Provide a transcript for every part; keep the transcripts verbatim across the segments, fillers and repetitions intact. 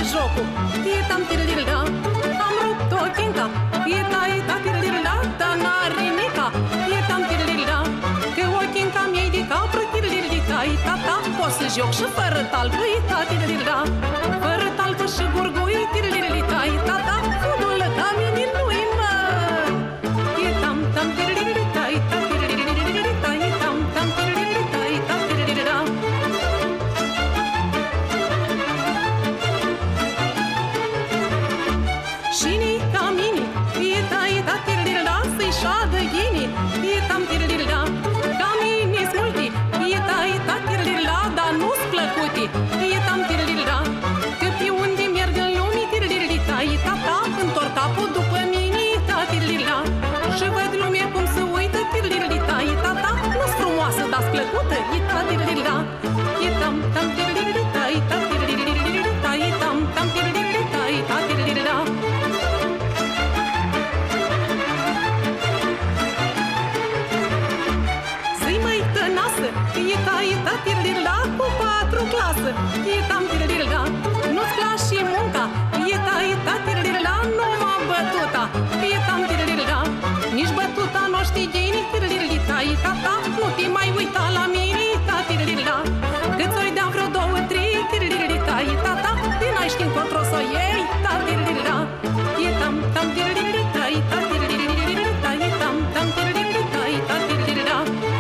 jocul. E tam tirilda, am rupt o chinca. E tai ta tirilda, dar n-are nica. E tam tirilda, că o chinca mi-ai de capră tirilda. E tata, pot să joc și fără talpă. E ta tirilda, fără talpă și gurgui tirilda. E tata, fudul la mine nu-i mă. E tam tam tirilda, e ta tirilda. E tam tam tirilda, e ta tirilda. Shini camini, ita ita tirilda, să-i șadă ghini, itam tirilda. Camini smulti, ita ita tirilda, dar nu-s plăcuti, itam tirilda. Că pe unde merg în lumii tirilda, ita ta, întorc capul după mine, ita tirilda. Și văd lumea cum se uită tirilda, ita ta, nu-s frumoasă, dar-s plăcută, ita tirilda. Itam tam tirilda, ita tirilda, itam tam tirilda, ita tirilda. E ta, e ta, tirilda, cu patru clasă. E tam, tirilda, nu-ți place și munca. E ta, e ta, tirilda, numai bătuta. E tam, tirilda, nici bătuta nu știi ghini, tirilda. E ta, ta, nu te mai uita la mine, e ta, tirilda. Că-ți oi dea vreo două, trei, tirilda. E ta, ta, de n-ai ști încotro să o iei, ta, tirilda. E tam, tam, tirilda, e ta, tirilda. E tam, tam, tirilda, e ta, tirilda.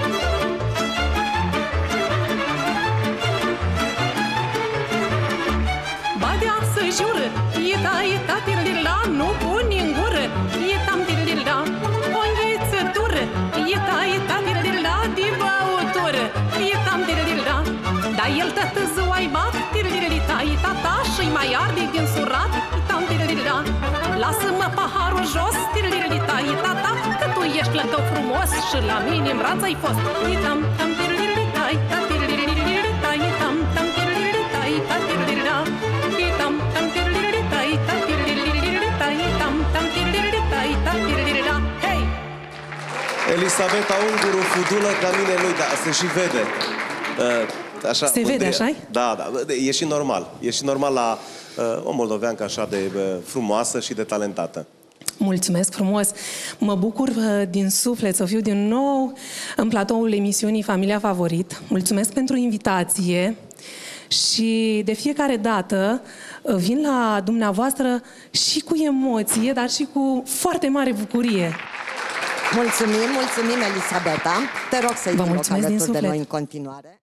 Jură, e ta, e ta, tirilda, nu pune în gură. E tam, tirilda, o înghețătură. E ta, e ta, tirilda, de băutură. E tam, tirilda, dar el tătă ziua-i bat, tirilda. E tata și-i mai arde din surat. E tam, tirilda, lasă-mă paharul jos, tirilda. E tata, că tu ești clătău frumos și la mine în braț ai fost. E tam, tam, tirilda, e ta, tirilda. E tam, tam, tirilda, e ta, tirilda. E tam, tam, tirilda, e ta, tirilda. E tam, tam, tirilda, e ta, tirilda. Hei! Elisabeta Unguru, fudulă ca mine lui, dar se și vede. Uh, așa, se vede, așa-i? Da, da, e și normal. E și normal la uh, o moldoveancă așa de uh, frumoasă și de talentată. Mulțumesc frumos! Mă bucur din suflet să fiu din nou în platoul emisiunii Familia Favorit. Mulțumesc pentru invitație și de fiecare dată vin la dumneavoastră și cu emoție, dar și cu foarte mare bucurie. Mulțumim, mulțumim, Elisabeta. Te rog să-i vă mulțumesc din suflet de noi în continuare.